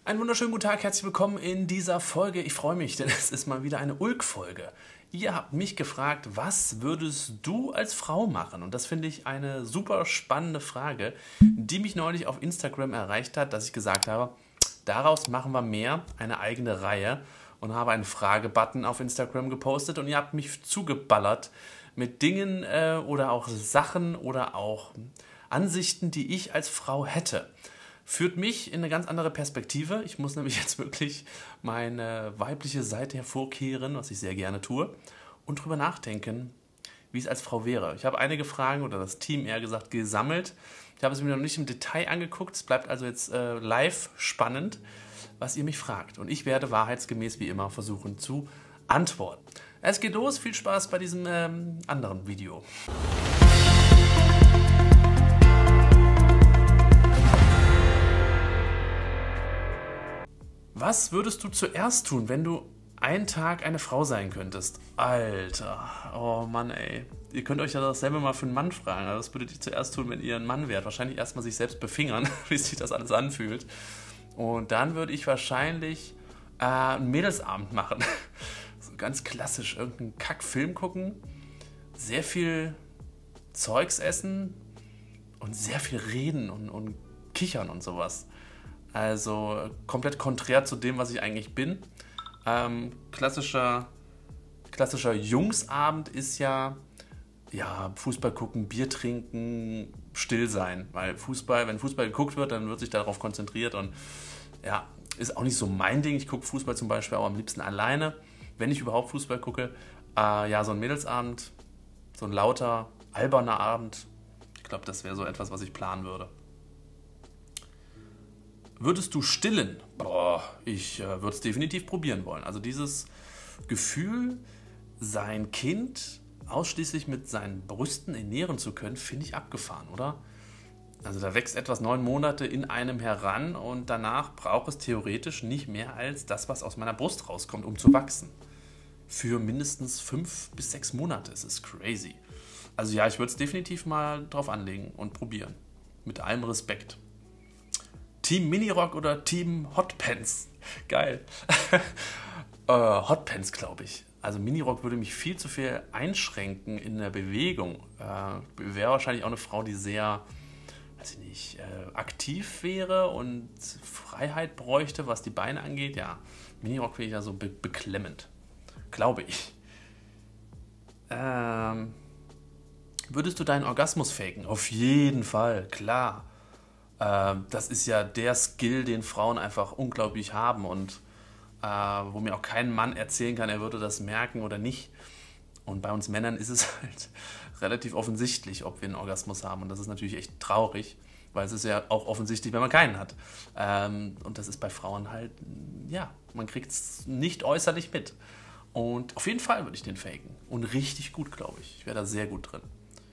Einen wunderschönen guten Tag, herzlich willkommen in dieser Folge. Ich freue mich, denn es ist mal wieder eine Ulk-Folge. Ihr habt mich gefragt, was würdest du als Frau machen? Und das finde ich eine super spannende Frage, die mich neulich auf Instagram erreicht hat, dass ich gesagt habe, daraus machen wir mehr, eine eigene Reihe, und habe einen Fragebutton auf Instagram gepostet und ihr habt mich zugeballert mit Dingen oder auch Sachen oder auch Ansichten, die ich als Frau hätte. Führt mich in eine ganz andere Perspektive. Ich muss nämlich jetzt wirklich meine weibliche Seite hervorkehren, was ich sehr gerne tue, und drüber nachdenken, wie es als Frau wäre. Ich habe einige Fragen, oder das Team eher gesagt, gesammelt. Ich habe es mir noch nicht im Detail angeguckt. Es bleibt also jetzt live spannend, was ihr mich fragt. Und ich werde wahrheitsgemäß wie immer versuchen zu antworten. Es geht los. Viel Spaß bei diesem anderen Video. Was würdest du zuerst tun, wenn du einen Tag eine Frau sein könntest? Alter, oh Mann ey. Ihr könnt euch ja dasselbe mal für einen Mann fragen. Was würdet ihr zuerst tun, wenn ihr ein Mann wärt? Wahrscheinlich erstmal sich selbst befingern, wie sich das alles anfühlt. Und dann würde ich wahrscheinlich einen Mädelsabend machen. So ganz klassisch, irgendeinen Kackfilm gucken, sehr viel Zeugs essen und sehr viel reden und kichern und sowas. Also komplett konträr zu dem, was ich eigentlich bin. Klassischer Jungsabend ist ja Fußball gucken, Bier trinken, still sein. Weil wenn Fußball geguckt wird, dann wird sich darauf konzentriert und ja, ist auch nicht so mein Ding. Ich gucke Fußball zum Beispiel auch am liebsten alleine, wenn ich überhaupt Fußball gucke. So ein Mädelsabend, so ein lauter, alberner Abend. Ich glaube, das wäre so etwas, was ich planen würde. Würdest du stillen? Boah, ich würde es definitiv probieren wollen. Also dieses Gefühl, sein Kind ausschließlich mit seinen Brüsten ernähren zu können, finde ich abgefahren, oder? Also da wächst etwas 9 Monate in einem heran und danach braucht es theoretisch nicht mehr als das, was aus meiner Brust rauskommt, um zu wachsen. Für mindestens 5 bis 6 Monate. Es ist crazy. Also ja, ich würde es definitiv mal drauf anlegen und probieren. Mit allem Respekt. Team Minirock oder Team Hotpants? Geil. Hotpants, glaube ich. Also Minirock würde mich viel zu viel einschränken in der Bewegung. Wäre wahrscheinlich auch eine Frau, die sehr, weiß ich nicht, aktiv wäre und Freiheit bräuchte, was die Beine angeht. Ja, Minirock finde ich ja so beklemmend. Glaube ich. Würdest du deinen Orgasmus faken? Auf jeden Fall, klar. Das ist ja der Skill, den Frauen einfach unglaublich haben und wo mir auch kein Mann erzählen kann, er würde das merken oder nicht. Und bei uns Männern ist es halt relativ offensichtlich, ob wir einen Orgasmus haben. Und das ist natürlich echt traurig, weil es ist ja auch offensichtlich, wenn man keinen hat. Und das ist bei Frauen halt, ja, man kriegt es nicht äußerlich mit. Und auf jeden Fall würde ich den faken. Und richtig gut, glaube ich. Ich wäre da sehr gut drin.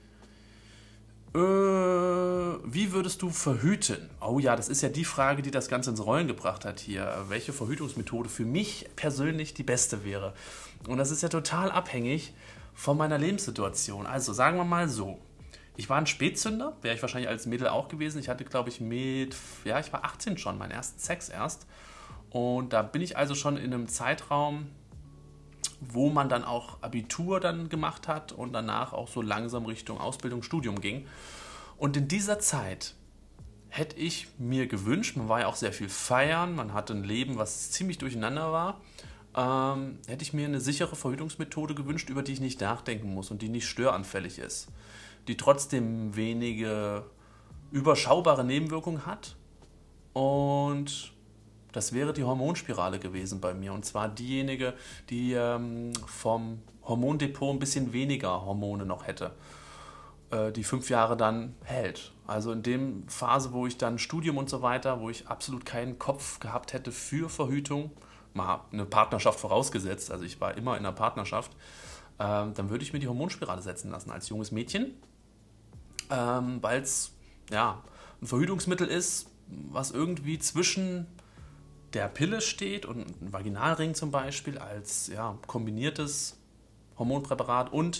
Wie würdest du verhüten? Oh ja, das ist ja die Frage, die das Ganze ins Rollen gebracht hat hier. Welche Verhütungsmethode für mich persönlich die beste wäre? Und das ist ja total abhängig von meiner Lebenssituation. Also sagen wir mal so. Ich war ein Spätzünder, wäre ich wahrscheinlich als Mädel auch gewesen. Ich hatte, glaube ich, ich war 18 schon, meinen ersten Sex erst. Und da bin ich also schon in einem Zeitraum, wo man dann auch Abitur dann gemacht hat und danach auch so langsam Richtung Ausbildung, Studium ging. Und in dieser Zeit hätte ich mir gewünscht, man war ja auch sehr viel feiern, man hatte ein Leben, was ziemlich durcheinander war, hätte ich mir eine sichere Verhütungsmethode gewünscht, über die ich nicht nachdenken muss und die nicht störanfällig ist, die trotzdem wenige überschaubare Nebenwirkungen hat. Und das wäre die Hormonspirale gewesen bei mir. Und zwar diejenige, die vom Hormondepot ein bisschen weniger Hormone noch hätte. Die 5 Jahre dann hält. Also in dem Phase, wo ich dann Studium und so weiter, wo ich absolut keinen Kopf gehabt hätte für Verhütung, mal eine Partnerschaft vorausgesetzt, also ich war immer in einer Partnerschaft, dann würde ich mir die Hormonspirale setzen lassen als junges Mädchen, weil es ja ein Verhütungsmittel ist, was irgendwie zwischen der Pille steht und ein Vaginalring zum Beispiel als kombiniertes Hormonpräparat und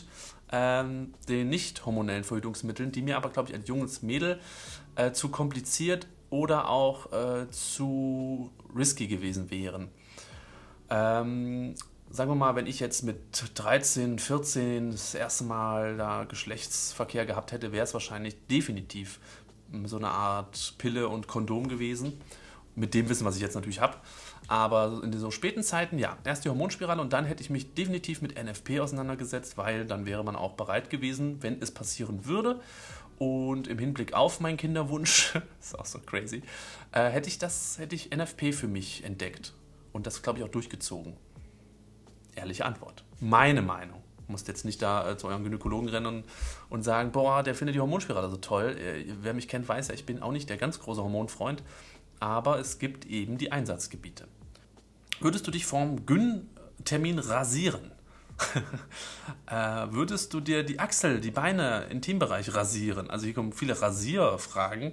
den nicht hormonellen Verhütungsmitteln, die mir aber, glaube ich, als junges Mädel zu kompliziert oder auch zu risky gewesen wären. Sagen wir mal, wenn ich jetzt mit 13, 14 das erste Mal da Geschlechtsverkehr gehabt hätte, wäre es wahrscheinlich definitiv so eine Art Pille und Kondom gewesen. Mit dem Wissen, was ich jetzt natürlich habe. Aber in so späten Zeiten, ja, erst die Hormonspirale und dann hätte ich mich definitiv mit NFP auseinandergesetzt, weil dann wäre man auch bereit gewesen, wenn es passieren würde. Und im Hinblick auf meinen Kinderwunsch, ist auch so crazy, hätte ich NFP für mich entdeckt. Und das, glaube ich, auch durchgezogen. Ehrliche Antwort. Meine Meinung. Du musst jetzt nicht da zu eurem Gynäkologen rennen und sagen, boah, der findet die Hormonspirale so toll. Wer mich kennt, weiß ja, ich bin auch nicht der ganz große Hormonfreund. Aber es gibt eben die Einsatzgebiete. Würdest du dich vorm Gyn-Termin rasieren? Würdest du dir die Achsel, die Beine, Intimbereich rasieren? Also hier kommen viele Rasierfragen.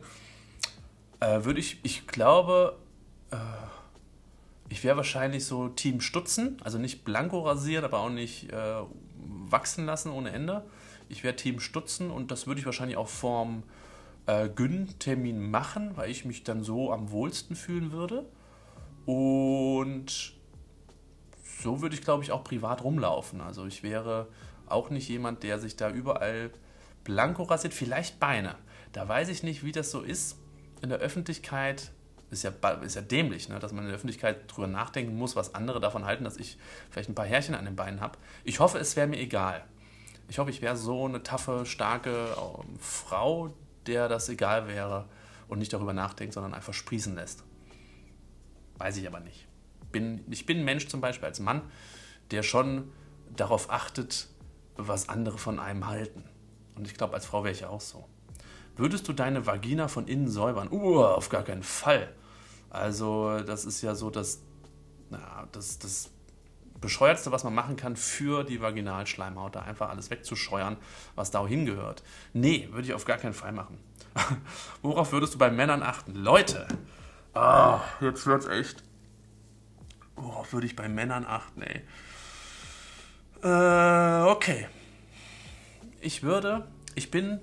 Ich glaube, ich wäre wahrscheinlich so Team Stutzen, also nicht blanko rasieren, aber auch nicht wachsen lassen ohne Ende. Ich wäre Team Stutzen und das würde ich wahrscheinlich auch vorm Gyn-Termin machen, weil ich mich dann so am wohlsten fühlen würde. Und so würde ich, glaube ich, auch privat rumlaufen. Also ich wäre auch nicht jemand, der sich da überall blanko rasiert. Vielleicht Beine. Da weiß ich nicht, wie das so ist. In der Öffentlichkeit ist ja dämlich, ne? Dass man in der Öffentlichkeit drüber nachdenken muss, was andere davon halten, dass ich vielleicht ein paar Härchen an den Beinen habe. Ich hoffe, es wäre mir egal. Ich hoffe, ich wäre so eine taffe, starke Frau, der das egal wäre und nicht darüber nachdenkt, sondern einfach sprießen lässt. Weiß ich aber nicht. Ich bin ein Mensch zum Beispiel als Mann, der schon darauf achtet, was andere von einem halten. Und ich glaube, als Frau wäre ich ja auch so. Würdest du deine Vagina von innen säubern? Auf gar keinen Fall. Also das ist ja so das Bescheuertste, was man machen kann für die Vaginalschleimhaut, da einfach alles wegzuscheuern, was da hingehört. Nee, würde ich auf gar keinen Fall machen. Worauf würdest du bei Männern achten? Leute, jetzt wird's echt. Worauf würde ich bei Männern achten, ey? Okay. Ich bin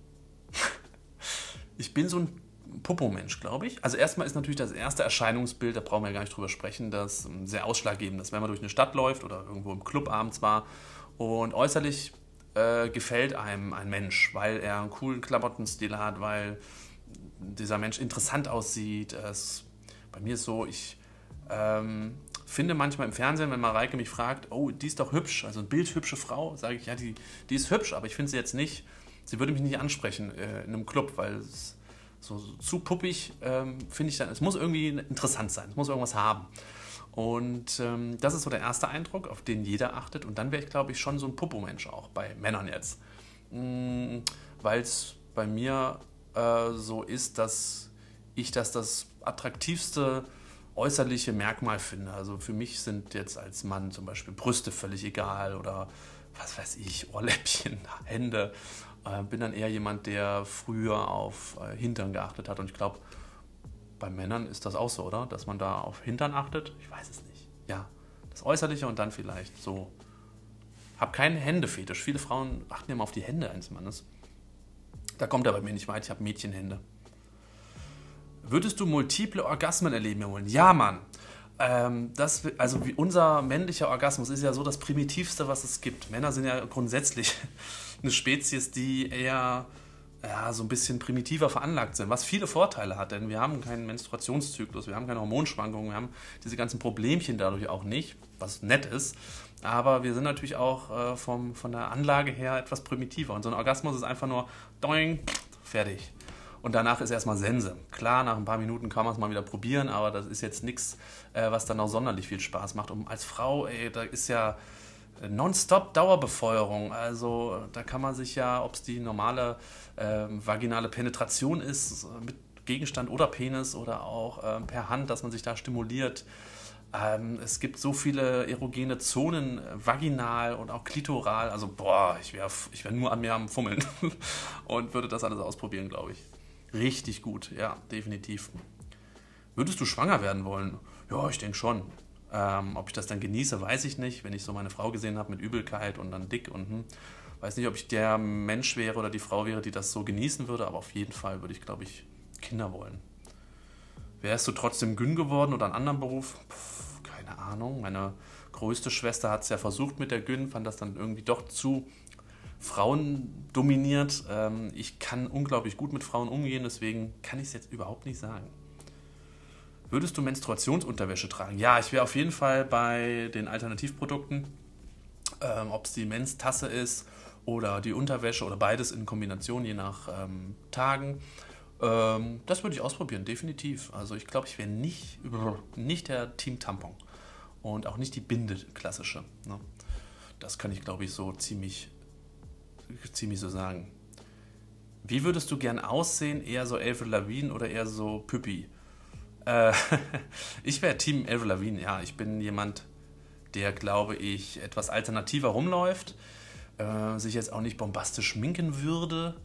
so ein Popo-Mensch, glaube ich. Also erstmal ist natürlich das erste Erscheinungsbild, da brauchen wir ja gar nicht drüber sprechen, das sehr ausschlaggebend ist, wenn man durch eine Stadt läuft oder irgendwo im Club abends war und äußerlich gefällt einem ein Mensch, weil er einen coolen Klamottenstil hat, weil dieser Mensch interessant aussieht. Bei mir ist so, ich finde manchmal im Fernsehen, wenn Mareike mich fragt, oh, die ist doch hübsch, also eine bildhübsche Frau, sage ich, ja, die ist hübsch, aber ich finde sie jetzt nicht, sie würde mich nicht ansprechen in einem Club, weil es so zu puppig finde ich dann, es muss irgendwie interessant sein, es muss irgendwas haben. Und das ist so der erste Eindruck, auf den jeder achtet. Und dann wäre ich, glaube ich, schon so ein Popo-Mensch auch, bei Männern jetzt. Weil es bei mir so ist, dass ich das attraktivste äußerliche Merkmal finde. Also für mich sind jetzt als Mann zum Beispiel Brüste völlig egal oder was weiß ich, Ohrläppchen, Hände. Bin dann eher jemand, der früher auf Hintern geachtet hat. Und ich glaube, bei Männern ist das auch so, oder? Dass man da auf Hintern achtet? Ich weiß es nicht. Ja, das Äußerliche und dann vielleicht so. Hab keinen Händefetisch. Viele Frauen achten immer auf die Hände eines Mannes. Da kommt er bei mir nicht weit. Ich habe Mädchenhände. Würdest du multiple Orgasmen erleben wollen? Ja, Mann. Also wie unser männlicher Orgasmus ist ja so das Primitivste, was es gibt. Männer sind ja grundsätzlich eine Spezies, die eher so ein bisschen primitiver veranlagt sind, was viele Vorteile hat, denn wir haben keinen Menstruationszyklus, wir haben keine Hormonschwankungen, wir haben diese ganzen Problemchen dadurch auch nicht, was nett ist, aber wir sind natürlich auch von der Anlage her etwas primitiver und so ein Orgasmus ist einfach nur doing, fertig. Und danach ist erstmal Sense. Klar, nach ein paar Minuten kann man es mal wieder probieren, aber das ist jetzt nichts, was dann auch sonderlich viel Spaß macht. Und als Frau, da ist ja nonstop Dauerbefeuerung. Also da kann man sich ja, ob es die normale vaginale Penetration ist, mit Gegenstand oder Penis oder auch per Hand, dass man sich da stimuliert. Es gibt so viele erogene Zonen, vaginal und auch klitoral. Also ich wär nur an mir am Fummeln und würde das alles ausprobieren, glaube ich. Richtig gut, ja, definitiv. Würdest du schwanger werden wollen? Ja, ich denke schon. Ob ich das dann genieße, weiß ich nicht. Wenn ich so meine Frau gesehen habe mit Übelkeit und dann dick und weiß nicht, ob ich der Mensch wäre oder die Frau wäre, die das so genießen würde, aber auf jeden Fall würde ich, glaube ich, Kinder wollen. Wärst du trotzdem Gyn geworden oder einen anderen Beruf? Keine Ahnung. Meine größte Schwester hat es ja versucht mit der Gyn, fand das dann irgendwie doch zu Frauen dominiert. Ich kann unglaublich gut mit Frauen umgehen, deswegen kann ich es jetzt überhaupt nicht sagen. Würdest du Menstruationsunterwäsche tragen? Ja, ich wäre auf jeden Fall bei den Alternativprodukten, ob es die Menstasse ist oder die Unterwäsche oder beides in Kombination, je nach Tagen. Das würde ich ausprobieren, definitiv. Also ich glaube, ich wäre nicht der Team Tampon und auch nicht die Binde klassische. Ne? Das kann ich, glaube ich, so ziemlich so sagen. Wie würdest du gern aussehen? Eher so Avril Lavigne oder eher so Püppi? Äh, Ich wäre Team Avril Lavigne, ja. Ich bin jemand, der, glaube ich, etwas alternativer rumläuft, sich jetzt auch nicht bombastisch schminken würde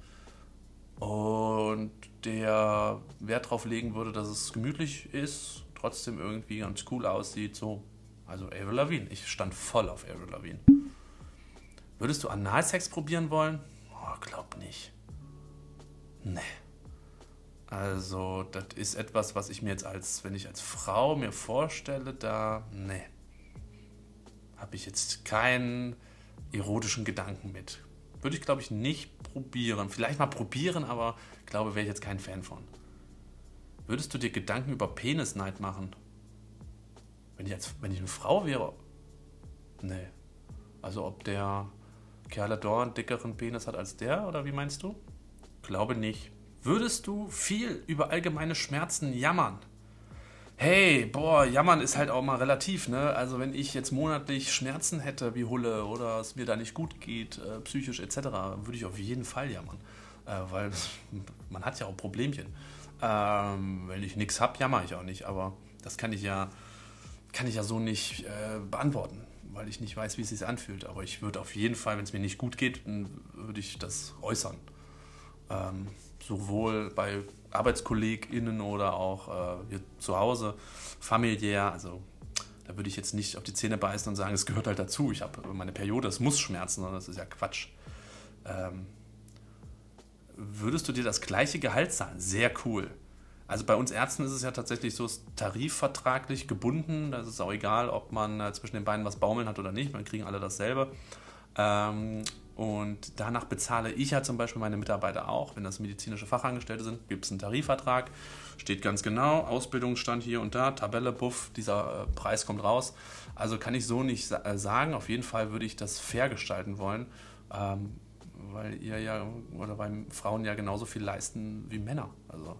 und der Wert darauf legen würde, dass es gemütlich ist, trotzdem irgendwie ganz cool aussieht. So. Also Avril Lavigne. Ich stand voll auf Avril Lavigne. Würdest du Analsex probieren wollen? Oh, glaub nicht. Nee. Also, das ist etwas, was ich mir jetzt wenn ich als Frau mir vorstelle, nee, habe ich jetzt keinen erotischen Gedanken mit. Würde ich, glaube ich, nicht probieren. Vielleicht mal probieren, aber glaube, wäre ich jetzt kein Fan von. Würdest du dir Gedanken über Penisneid machen? Wenn ich eine Frau wäre? Nee. Also, ob der Kerl da einen dickeren Penis hat als der, oder wie meinst du? Glaube nicht. Würdest du viel über allgemeine Schmerzen jammern? Hey, boah, jammern ist halt auch mal relativ, ne? Also wenn ich jetzt monatlich Schmerzen hätte wie Hulle oder es mir da nicht gut geht, psychisch etc., würde ich auf jeden Fall jammern. Weil man hat ja auch Problemchen. Wenn ich nichts habe, jammer ich auch nicht, aber das kann ich ja so nicht beantworten, weil ich nicht weiß, wie es sich anfühlt. Aber ich würde auf jeden Fall, wenn es mir nicht gut geht, dann würde ich das äußern. Sowohl bei ArbeitskollegInnen oder auch hier zu Hause, familiär. Also da würde ich jetzt nicht auf die Zähne beißen und sagen, es gehört halt dazu. Ich habe meine Periode, es muss schmerzen, das ist ja Quatsch. Würdest du dir das gleiche Gehalt zahlen? Sehr cool. Also bei uns Ärzten ist es ja tatsächlich so, es ist tarifvertraglich gebunden. Das ist auch egal, ob man zwischen den Beinen was baumeln hat oder nicht. Man kriegen alle dasselbe. Und danach bezahle ich ja zum Beispiel meine Mitarbeiter auch. Wenn das medizinische Fachangestellte sind, gibt es einen Tarifvertrag. Steht ganz genau, Ausbildungsstand hier und da, Tabelle, Buff, dieser Preis kommt raus. Also kann ich so nicht sagen. Auf jeden Fall würde ich das fair gestalten wollen, weil weil Frauen ja genauso viel leisten wie Männer. Also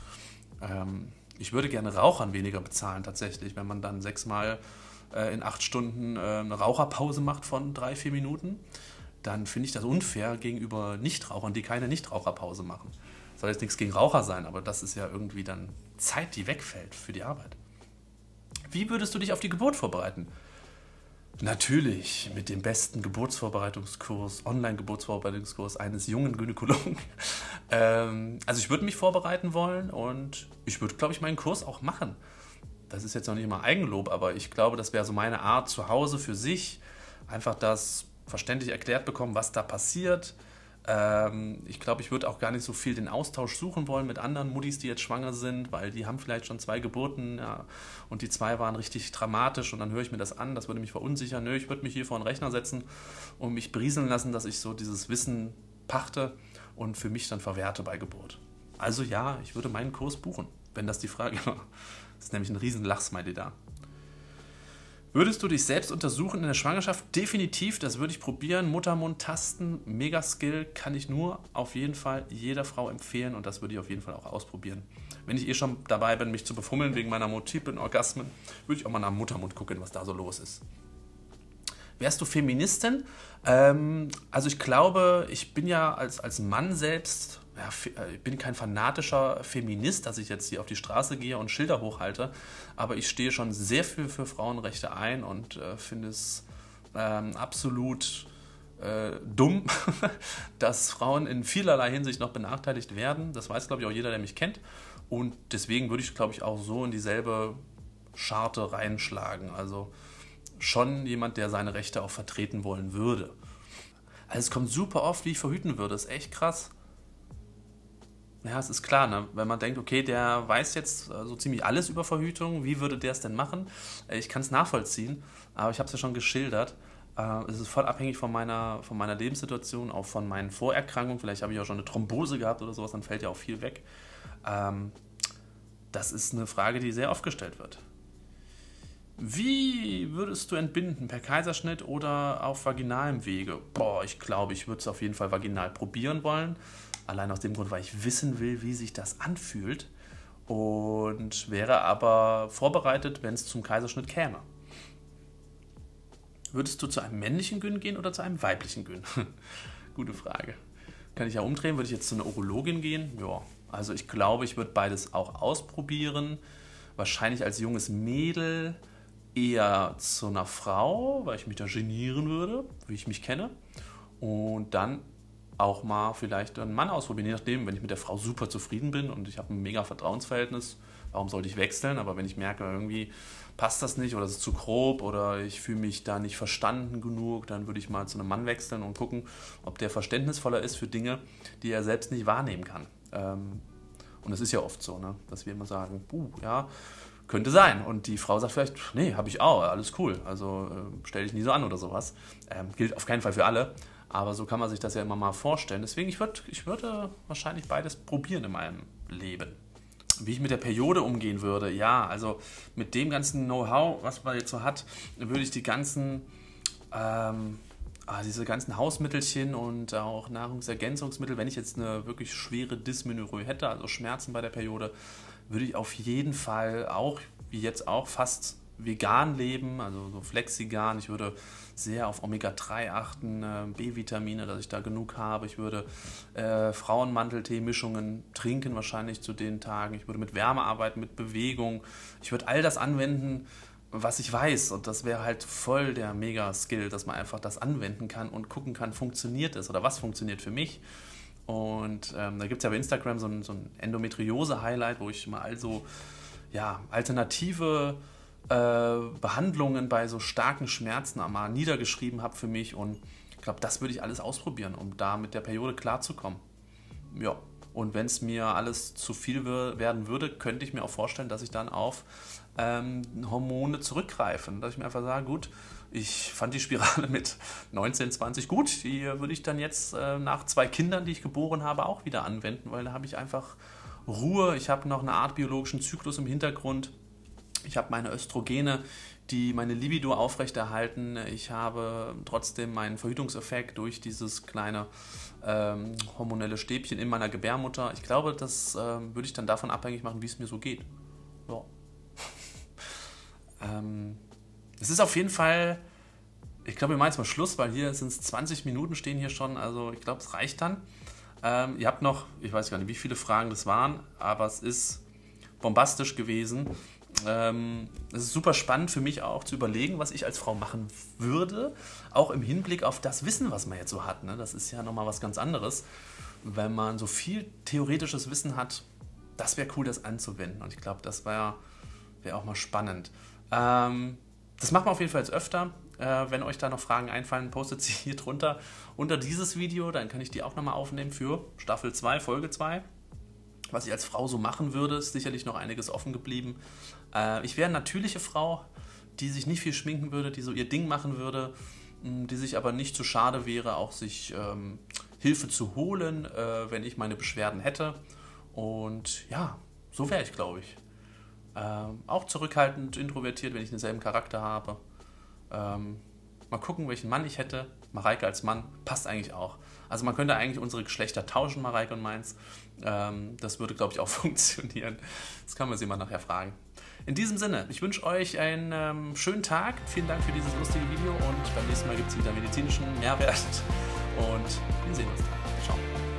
ich würde gerne Rauchern weniger bezahlen tatsächlich, wenn man dann 6-mal in 8 Stunden eine Raucherpause macht von 3-4 Minuten. Dann finde ich das unfair gegenüber Nichtrauchern, die keine Nichtraucherpause machen. Soll jetzt nichts gegen Raucher sein, aber das ist ja irgendwie dann Zeit, die wegfällt für die Arbeit. Wie würdest du dich auf die Geburt vorbereiten? Natürlich mit dem besten Geburtsvorbereitungskurs, Online-Geburtsvorbereitungskurs eines jungen Gynäkologen. Also ich würde mich vorbereiten wollen und ich würde, glaube ich, meinen Kurs auch machen. Das ist jetzt noch nicht mal Eigenlob, aber ich glaube, das wäre so meine Art zu Hause für sich. Einfach das verständlich erklärt bekommen, was da passiert. Ich glaube, ich würde auch gar nicht so viel den Austausch suchen wollen mit anderen Muttis, die jetzt schwanger sind, weil die haben vielleicht schon 2 Geburten, ja, und die 2 waren richtig dramatisch und dann höre ich mir das an, das würde mich verunsichern. Nö, ich würde mich hier vor den Rechner setzen und mich berieseln lassen, dass ich so dieses Wissen pachte und für mich dann verwerte bei Geburt. Also ja, ich würde meinen Kurs buchen, wenn das die Frage war. Das ist nämlich ein riesen Lachsmiley da. Würdest du dich selbst untersuchen in der Schwangerschaft? Definitiv, das würde ich probieren. Muttermund tasten, Mega-Skill, kann ich nur auf jeden Fall jeder Frau empfehlen und das würde ich auf jeden Fall auch ausprobieren. Wenn ich schon dabei bin, mich zu befummeln wegen meiner multiplen Orgasmen, würde ich auch mal nach dem Muttermund gucken, was da so los ist. Wärst du Feministin? Also ich glaube, ich bin ja als Mann selbst, ich bin kein fanatischer Feminist, dass ich jetzt hier auf die Straße gehe und Schilder hochhalte, aber ich stehe schon sehr viel für Frauenrechte ein und finde es absolut dumm, dass Frauen in vielerlei Hinsicht noch benachteiligt werden. Das weiß, glaube ich, auch jeder, der mich kennt. Und deswegen würde ich, glaube ich, auch so in dieselbe Scharte reinschlagen. Also schon jemand, der seine Rechte auch vertreten wollen würde. Also es kommt super oft, wie ich verhüten würde. Das ist echt krass. Ja, es ist klar, ne? Wenn man denkt, okay, der weiß jetzt so ziemlich alles über Verhütung, wie würde der es denn machen? Ich kann es nachvollziehen, aber ich habe es ja schon geschildert. Es ist voll abhängig von meiner Lebenssituation, auch von meinen Vorerkrankungen. Vielleicht habe ich auch schon eine Thrombose gehabt oder sowas, dann fällt ja auch viel weg. Ähm, Das ist eine Frage, die sehr oft gestellt wird. Wie würdest du entbinden? Per Kaiserschnitt oder auf vaginalem Wege? Boah, ich glaube, ich würde es auf jeden Fall vaginal probieren wollen. Allein aus dem Grund, weil ich wissen will, wie sich das anfühlt. Und wäre aber vorbereitet, wenn es zum Kaiserschnitt käme. Würdest du zu einem männlichen Gyn gehen oder zu einem weiblichen Gyn? Gute Frage. Kann ich ja umdrehen, würde ich jetzt zu einer Urologin gehen? Ja, also ich glaube, ich würde beides auch ausprobieren. Wahrscheinlich als junges Mädel eher zu einer Frau, weil ich mich da genieren würde, wie ich mich kenne. Und dann auch mal vielleicht einen Mann ausprobieren, je nachdem, wenn ich mit der Frau super zufrieden bin und ich habe ein mega Vertrauensverhältnis, warum sollte ich wechseln? Aber wenn ich merke, irgendwie passt das nicht oder es ist zu grob oder ich fühle mich da nicht verstanden genug, dann würde ich mal zu einem Mann wechseln und gucken, ob der verständnisvoller ist für Dinge, die er selbst nicht wahrnehmen kann. Und es ist ja oft so, ne, dass wir immer sagen, ja, könnte sein. Und die Frau sagt vielleicht, nee, habe ich auch, alles cool. Also stell dich nie so an oder sowas. Gilt auf keinen Fall für alle. Aber so kann man sich das ja immer mal vorstellen. Deswegen, ich würde wahrscheinlich beides probieren in meinem Leben. Wie ich mit der Periode umgehen würde, ja, also mit dem ganzen Know-how, was man jetzt so hat, würde ich die ganzen, diese ganzen Hausmittelchen und auch Nahrungsergänzungsmittel, wenn ich jetzt eine wirklich schwere Dysmenorrhoe hätte, also Schmerzen bei der Periode, würde ich auf jeden Fall auch, wie jetzt auch, fast vegan leben, also so Flexigan. Ich würde sehr auf Omega-3 achten, B-Vitamine, dass ich da genug habe. Ich würde Frauenmanteltee-Mischungen trinken, wahrscheinlich zu den Tagen. Ich würde mit Wärme arbeiten, mit Bewegung. Ich würde all das anwenden, was ich weiß. Und das wäre halt voll der Mega-Skill, dass man einfach das anwenden kann und gucken kann, funktioniert es oder was funktioniert für mich. Und da gibt es ja bei Instagram so ein Endometriose-Highlight, wo ich mal also alternative Behandlungen bei so starken Schmerzen einmal niedergeschrieben habe für mich. Und ich glaube, das würde ich alles ausprobieren, um da mit der Periode klarzukommen. Ja, und wenn es mir alles zu viel werden würde, könnte ich mir auch vorstellen, dass ich dann auf Hormone zurückgreife. Dass ich mir einfach sage, gut, ich fand die Spirale mit 19, 20 gut, die würde ich dann jetzt nach 2 Kindern, die ich geboren habe, auch wieder anwenden, weil da habe ich einfach Ruhe, ich habe noch eine Art biologischen Zyklus im Hintergrund, ich habe meine Östrogene, die meine Libido aufrechterhalten, ich habe trotzdem meinen Verhütungseffekt durch dieses kleine hormonelle Stäbchen in meiner Gebärmutter. Ich glaube, das würde ich dann davon abhängig machen, wie es mir so geht. Ja. Es ist auf jeden Fall, ich glaube, wir machen jetzt mal Schluss, weil hier sind es 20 Minuten, stehen hier schon, also ich glaube, es reicht dann. Ihr habt noch, ich weiß gar nicht, wie viele Fragen das waren, aber es ist bombastisch gewesen. Es ist super spannend für mich auch zu überlegen, was ich als Frau machen würde, auch im Hinblick auf das Wissen, was man jetzt so hat. Ne? Das ist ja nochmal was ganz anderes, wenn man so viel theoretisches Wissen hat. Das wäre cool, das anzuwenden. Und ich glaube, das wäre auch mal spannend. Das machen wir auf jeden Fall jetzt öfter. Wenn euch da noch Fragen einfallen, postet sie hier drunter unter dieses Video. Dann kann ich die auch nochmal aufnehmen für Staffel 2, Folge 2. Was ich als Frau so machen würde, ist sicherlich noch einiges offen geblieben. Ich wäre eine natürliche Frau, die sich nicht viel schminken würde, die so ihr Ding machen würde, die sich aber nicht zu schade wäre, auch sich Hilfe zu holen, wenn ich meine Beschwerden hätte. Und ja, so wäre ich, glaube ich. Auch zurückhaltend, introvertiert, wenn ich denselben Charakter habe. Mal gucken, welchen Mann ich hätte. Mareike als Mann passt eigentlich auch. Also man könnte eigentlich unsere Geschlechter tauschen, Mareike und meins. Das würde, glaube ich, auch funktionieren. Das kann man sie mal nachher fragen. In diesem Sinne, ich wünsche euch einen schönen Tag. Vielen Dank für dieses lustige Video und beim nächsten Mal gibt es wieder medizinischen Mehrwert. Und wir sehen uns dann. Ciao.